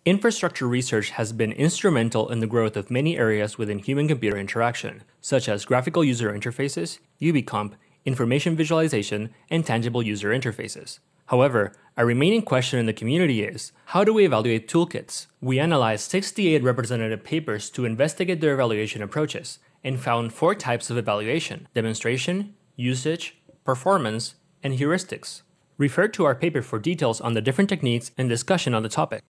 Infrastructure research has been instrumental in the growth of many areas within human-computer interaction, such as graphical user interfaces, UbiComp, information visualization, and tangible user interfaces. However, a remaining question in the community is, how do we evaluate toolkits? We analyzed 68 representative papers to investigate their evaluation approaches, and found 4 types of evaluation: demonstration, usage, performance, and heuristics. Refer to our paper for details on the different techniques and discussion on the topic.